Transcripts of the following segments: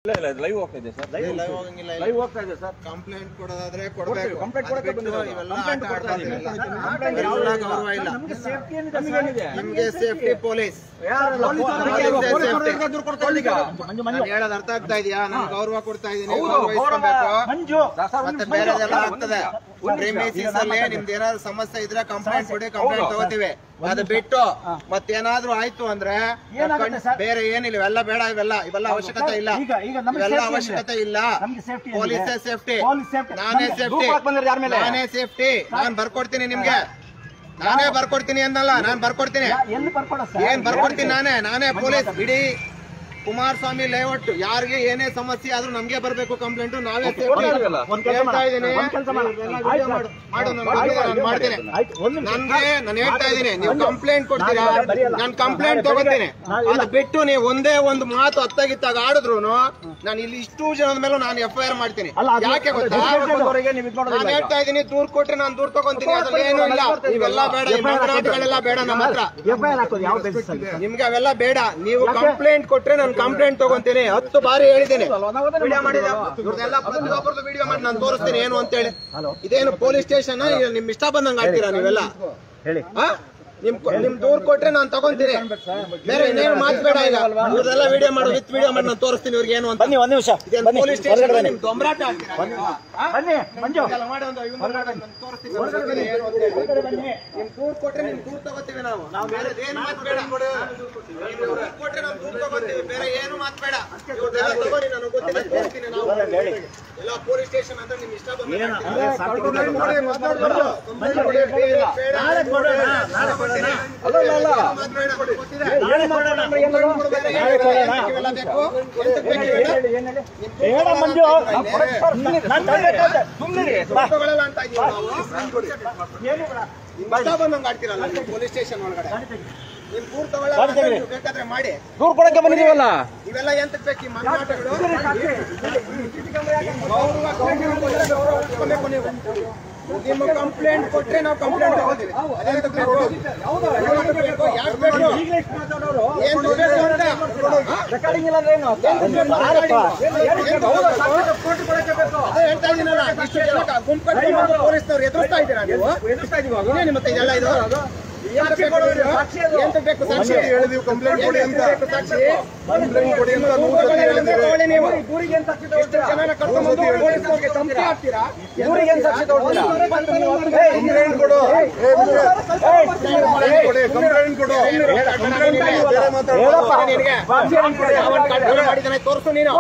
Live ಹೋಗ್ತಾ ಇದೆ sir. Live ಹೋಗ್ತಾ ಇದೆ ಸರ್. ಕಂಪ್ಲೇಂಟ್ ಕೊಡೋದಾದ್ರೆ ಕೊಡಬೇಕು. ಕಂಪ್ಲೇಂಟ್ ಕೊಡಕ್ಕೆ ಬಂದಿದ್ದೀವಿ. ನಿಮ್ಗೆ ಸೇಫ್ಟಿ ಪೊಲೀಸ್ ಹೇಳೋದು ಅರ್ಥ ಆಗ್ತಾ ಇದೆಯಾ? ನಾನು ಗೌರವ ಕೊಡ್ತಾ ಇದೀನಿ, ಮತ್ತೆ ಬೇರೆದೆಲ್ಲ ಆಗ್ತದೆ. ಪ್ರೆಮಿಸಿಸ್ ಅಲ್ಲಿ ನಿಮ್ದು ಏನಾದ್ರು ಸಮಸ್ಯೆ ಇದ್ರೆ ಕಂಪ್ಲೇಂಟ್ ಕೊಡಿ, ಕಂಪ್ಲೇಂಟ್ ತಗೋತೀವಿ. ಅದು ಬಿಟ್ಟು ಮತ್ತೇನಾದ್ರೂ ಆಯ್ತು ಅಂದ್ರೆ ಬೇರೆ ಏನಿಲ್ಲ, ಇವೆಲ್ಲ ಬೇಡ, ಇವೆಲ್ಲ ಅವಶ್ಯಕತೆ ಇಲ್ಲ, ಇವೆಲ್ಲ ಅವಶ್ಯಕತೆ ಇಲ್ಲ. ಪೊಲೀಸೇ ಸೇಫ್ಟಿ, ನಾನೇ ಸೇಫ್ಟಿ. ನಾನ್ ಬರ್ಕೊಡ್ತೀನಿ ನಿಮ್ಗೆ, ನಾನೇ ಬರ್ಕೊಡ್ತೀನಿ ಅನ್ನಲ್ಲ, ನಾನ್ ಬರ್ಕೊಡ್ತೀನಿ. ಏನ್ ಬರ್ಕೊಡ್ತೀನಿ? ನಾನೇ ಪೊಲೀಸ್. ಇಡೀ ಕುಮಾರಸ್ವಾಮಿ ಲೇಔಟ್ ಯಾರಿಗೆ ಏನೇ ಸಮಸ್ಯೆ ಆದ್ರೂ ನಮ್ಗೆ ಬರ್ಬೇಕು ಕಂಪ್ಲೇಂಟ್. ನಾವೇ ಹೇಳ್ತಾ ಇದೀನಿ, ನಾನು ಹೇಳ್ತಾ ಇದೀನಿ. ನೀವು ಕಂಪ್ಲೇಂಟ್ ಕೊಡ್ತೀರಾ, ನಾನು ಕಂಪ್ಲೇಂಟ್ ತಗೋತೀನಿ. ಅದು ಬಿಟ್ಟು ನೀವು ಒಂದೇ ಒಂದು ಮಾತು ಅತ್ತಾಗಿತ್ತಾಗ ಆಡಿದ್ರು ನಾನು ಇಲ್ಲಿ ಇಷ್ಟು ಜನದ ಮೇಲೂ ನಾನು FIR ಮಾಡ್ತೀನಿ. ಯಾಕೆ ಗೊತ್ತಾ? ನಾನು ಹೇಳ್ತಾ ಇದೀನಿ, ದೂರ್ ಕೊಟ್ರೆ ನಾನು ದೂರ್ ತಗೊಂತೀನಿ. ಅದ್ರಲ್ಲಿ ಏನೂ ಇಲ್ಲ. ಇವೆಲ್ಲ ಬೇಡ, ಈ ಮಾತನಾಟಗಳೆಲ್ಲ ಬೇಡ ನಮ್ಮ ಹತ್ರ. ನಿಮ್ಗೆ ಅವೆಲ್ಲ ಬೇಡ. ನೀವು ಕಂಪ್ಲೇಂಟ್ ಕೊಟ್ರೆ ನಾನು ಕಂಪ್ಲೇಂಟ್ ತಗೊಂತೀನಿ. 10 ಬಾರಿ ಹೇಳಿದ್ದೇನೆ. ವಿಡಿಯೋ ಮಾಡಿದೆ, ಇವ್ರದೆಲ್ಲ ಪ್ರತಿಯೊಬ್ಬರದ್ದು ವಿಡಿಯೋ ಮಾಡಿ ನಾನು ತೋರಿಸ್ತೀನಿ ಏನು ಅಂತ ಹೇಳಿ. ಇದೇನು ಪೊಲೀಸ್ ಸ್ಟೇಷನ್? ನಿಮ್ ಇಷ್ಟ ಬಂದಂಗ ಆಡ್ತೀರಾ ನೀವೆಲ್ಲ? ನಿಮ್ ದೂರ್ ಕೊಟ್ರೆ ನಾನು ತಗೊಂತೀನಿ. ಬೇರೆ ಇನ್ನೇನು ಮಾತು ಬೇಡ. ಈಗ ಇವ್ರದೆಲ್ಲ ವಿಡಿಯೋ ಮಾಡಿ, ವಿತ್ ವಿಡಿಯೋ ಮಾಡಿ ನಾನು ತೋರಿಸ್ತೀನಿ ಇವ್ರಿಗೆ ಏನು ಅಂತ. ಒಂದ್ ನಿಮಿಷ. ಪೊಲೀಸ್ ಸ್ಟೇಷನ್ ನಿಮ್ ದೊಂಬರಾಟ ಆಡ್ತೀರಾ? ನಿಮ್ ದೂರ್ ಕೊಟ್ರೆ ನಿಮ್ ದೂರ್ ತಗೋತೀವಿ ನಾವು. ಬೇರೆ ಏನು ಮಾತು ಬೇಡ. ಕೊಟ್ರೆ ನಾವು ದೂರ್ ತಗೋತೀವಿ, ಬೇರೆ ಏನು ಮಾತು ಬೇಡ. ಇವ್ರದೆಲ್ಲ ತಗೋರಿ, ನನಗೆ ಗೊತ್ತಿಲ್ಲ. ನಾವು ಎಲ್ಲ ಪೊಲೀಸ್ ಸ್ಟೇಷನ್ ಅಂದ್ರೆ ನಿಮ್ ಇಷ್ಟ ಬಂದ ಬಂದಂಗ ಆಡ್ತೀರಲ್ಲ ಪೊಲೀಸ್ ಸ್ಟೇಷನ್ ಒಳಗಡೆ. ನಿಮ್ ದೂರ್ ತಗೊಳ್ಳ ಬೇಕಾದ್ರೆ ಮಾಡಿ. ದೂರ್ ಕೊಡಕ್ಕೆ ಬಂದಿದೀವಲ್ಲ, ಇವೆಲ್ಲ ಎಂತಕ್ ಬೇಕು? ಈ ಮಾತುಗಳು ನಿಮ್ಮ ಕಂಪ್ಲೇಂಟ್ ಕೊಟ್ರೆ ನಾವು ಕಂಪ್ಲೇಂಟ್ ತಗೋತೀವಿ. ಅದೆಂತಕ್ ಬೇಕು? ಯಾಕೆ ಬೇಕು? ಏನ್ ರೆಕಾರ್ಡಿಂಗ್ ಇಲ್ಲ ಅಂದ್ರೆ ಏನು? ಅದೇ ಹೇಳ್ತಾ ಇದೀನಲ್ಲ, ಇಷ್ಟು ಜನ ಗುಂಪು ಕಟ್ಕೊಂಡು ಪೊಲೀಸ್ನವ್ರು ಎದುರಿಸ್ತಾ ಇದ್ದೀರಾ ನೀವು? ಇನ್ನೇನು ಮತ್ತೆ ಇದೆಲ್ಲ ಇದು? ಎಂತ ಬೇಕು ಸಾಕ್ಷಿ? ಹೇಳಿದೀವಿ ಕಂಪ್ಲೇಂಟ್ ಕೊಡಿ ಅಂತ. ಕಂಪ್ಲೇಂಟ್ ಕೊಡಿ ಅಂತ ನೀವು ದೂರಿಗೆ ಏನ್ ಸಾಕ್ಷಿ ತಗೊಳ್ತೀರಾ? ಜನನ ಕರ್ಕೊಂಡು ಪೊಲೀಸ್ನವ್ರಿಗೆ ಧಮಕಿ ಹಾಕ್ತೀರಾ? ದೂರಿಗೆ ಏನ್ ಸಾಕ್ಷಿ ತಗೊಳ್ತೀರಾ? ಕಂಪ್ಲೇಂಟ್ ಕೊಡು, ಕಂಪ್ಲೇಂಟ್ ಕೊಡು. ಬೇರೆ ಮಾತಾಡೋದು ಮಾಡಿದ್ದಾನೆ ತೋರಿಸು ನೀನು.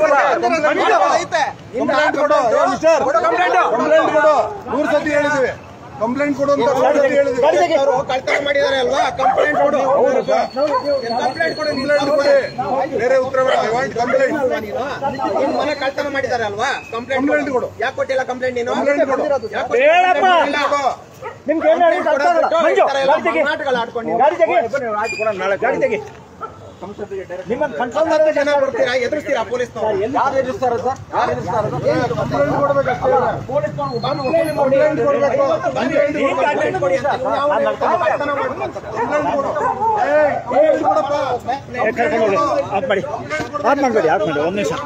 ಕಂಪ್ಲೇಂಟ್ ಕೊಡು ಸರ್, ಕಂಪ್ಲೇಂಟ್ ಕೊಡು. 100 ಸತಿ ಹೇಳಿದೀವಿ ಕಂಪ್ಲೇಂಟ್ ಕೊಡು ಅಂತ. ಕಳ್ತನ ಮಾಡಿದಾರೆ ಅಲ್ವಾ? ಕಂಪ್ಲೇಂಟ್ ಕೊಡು. ಕಂಪ್ಲೇಂಟ್ ಕೊಡು. ಬೇರೆ ಉತ್ತರ ಬೇಡ. ಕಂಪ್ಲೇಂಟ್ ನಿಮ್ ಮನೆ ಕಳ್ತನ ಮಾಡಿದಾರೆ ಅಲ್ವಾ? ಕಂಪ್ಲೇಂಟ್ ಕೊಡು. ಯಾಕೆ ಕೊಟ್ಟಿಲ್ಲ ಕಂಪ್ಲೇಂಟ್ ನೀನು? ಕಂಪ್ಲೇಂಟ್ ಕೊಡು. ಗಾಡಿ ತೆಗಿ. ನಿಮ್ಮನ್ನು ಕನ್ಫರ್ಮ್ ಜನ ಬರ್ತೀರಾ, ಎದುರಿಸ್ತೀರಾ ಪೊಲೀಸ್ನವ್ರು? ಯಾರು ಎದುರಿಸ್ತಾರೆ ಸರ್? ಯಾರು ಎದುರಿಸ್ತಾರೆ? ಕಂಪ್ಲೇಂಟ್ ಕೊಡ್ಬೇಕಷ್ಟೇ. ಆಫ್ ಮಾಡಬೇಡಿ. ಒಂದು ನಿಮಿಷ.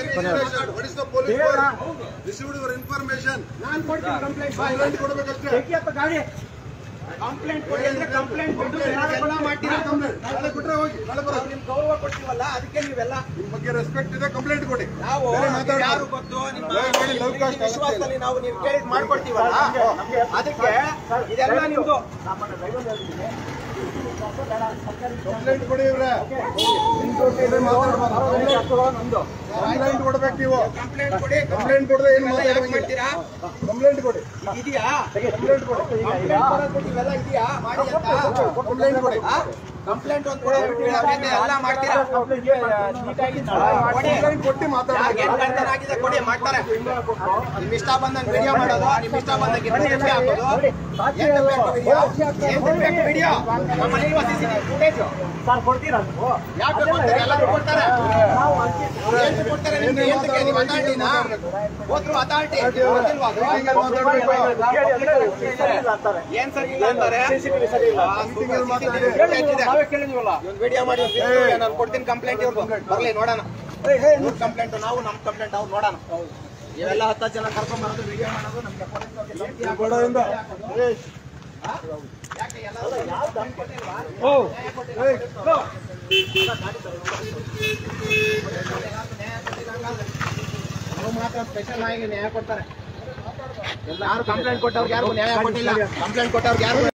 ನಾನು ಕೊಡ್ತೀನಿ ಕಂಪ್ಲೇಂಟ್ ಕೊಡಬೇಕಷ್ಟೇ. ಗಾಡಿ ಕಂಪ್ಲೇಂಟ್ ಕೊಡಿ ಅಂದ್ರೆ ಕಂಪ್ಲೇಂಟ್ ಕೊಟ್ಟು ಮಾಡ್ತೀರಾ? ನಿಮ್ ಗೌರವ ಕೊಡ್ತೀವಲ್ಲ, ಅದಕ್ಕೆ ನೀವೆಲ್ಲ ನಿಮ್ ಬಗ್ಗೆ ರೆಸ್ಪೆಕ್ಟ್ ಇದೆ. ಕಂಪ್ಲೇಂಟ್ ಕೊಡಿ. ನಾವು ಯಾರು ಗೊತ್ತು ನಿಮ್ಮ ವಿಶ್ವಾಸದಲ್ಲಿ ನಾವು ನೀವು ಕೇಳಿದ್ ಮಾಡ್ಕೊಡ್ತೀವಲ್ಲ, ಅದಕ್ಕೆ ಇದೆಲ್ಲ ನಿಮ್ದು. ಕಂಪ್ಲೇಂಟ್ ಕೊಡಿ. ಇವ್ರೆ ಕಂಪ್ಲೇಂಟ್ ಕೊಡ್ಬೇಕು ನೀವು. ಕಂಪ್ಲೇಂಟ್ ಕೊಡಿ. ಕಂಪ್ಲೇಂಟ್ ಕೊಡದೆ ಏನು ಮಾಡ್ತೀರಾ? ಕಂಪ್ಲೇಂಟ್ ಕೊಡಿ. ಇದೆಯಾ? ಕಂಪ್ಲೇಂಟ್ ಕೊಡಿ. ಇವೆಲ್ಲ ಇದೆಯಾ? ಮಾಡಿ ಅಂತ ಕಂಪ್ಲೇಂಟ್ ಕೊಡಿ. ಕಂಪ್ಲೇಂಟ್ ಒಂದು ಎಲ್ಲ ಮಾಡ್ತೀರಾ? ಕಂಪ್ಲೇಂಟ್ ಕೊಟ್ಟು ಮಾತಾಡಿ. ಆಗಿದೆ ಕೊಡಿ, ಮಾಡ್ತಾರೆ. ನಿಮ್ ಇಷ್ಟ ಬಂದಂಗೆ ವಿಡಿಯೋ ಮಾಡೋದು, ನಿಮ್ ಇಷ್ಟ ಬಂದಂಗೆ ಹಾಕೋದು. ವಿಡಿಯೋ ನಮ್ಮಲ್ಲಿ CCTV ಫುಟೇಜ್ ಕೊಡ್ತೀರಾ? ಯಾಕೆ ಕೊಡ್ತಾರೆ? ಎಲ್ಲರೂ ಕೊಡ್ತಾರೆ. ಕೊಡ್ತಾರೆ ನಿಮ್ಗೆ. ನೀವು ಅಥಾರಿಟಿನಾ? ಹೋದ್ರು ಅಥಾರಿಟಿ ಏನ್ ಸರಿ ಇಲ್ಲ ಅಂತಾರೆ. ವಿಡಿಯೋ ಮಾಡಿ ನಾನು ಕೊಡ್ತೀನಿ ಕಂಪ್ಲೇಂಟ್. ಇವ್ರದ್ದು ಬರ್ಲಿ ನೋಡೋಣ. ಕಂಪ್ಲೇಂಟ್ ನಾವು ನಮ್ ಕಂಪ್ಲೇಂಟ್ ಅವ್ರು ನೋಡೋಣ. ಇವೆಲ್ಲ 10 ಜನ ಕರ್ಕೊಂಡ್ ಬರೋದು ವಿಡಿಯೋ ಮಾಡೋದು ನಮ್ಗೆ ಗೋಡೆಯಿಂದ ಯಾಕೆ ಎಲ್ಲ ಯಾವ್ದು ಅನ್ಕೊಟ್ಟಿಲ್ವಾ? ಅವ್ರು ಮಾತ್ರ ಸ್ಪೆಷಲ್ ಆಗಿ ನ್ಯಾಯ ಕೊಡ್ತಾರೆ. ಯಾರು ಕಂಪ್ಲೇಂಟ್ ಕೊಟ್ಟವ್ರಿಗೆ ಯಾರು ನ್ಯಾಯ ಕೊಟ್ಟಿಲ್ಲ. ಕಂಪ್ಲೇಂಟ್ ಕೊಟ್ಟವ್ರಿಗೆ ಯಾರು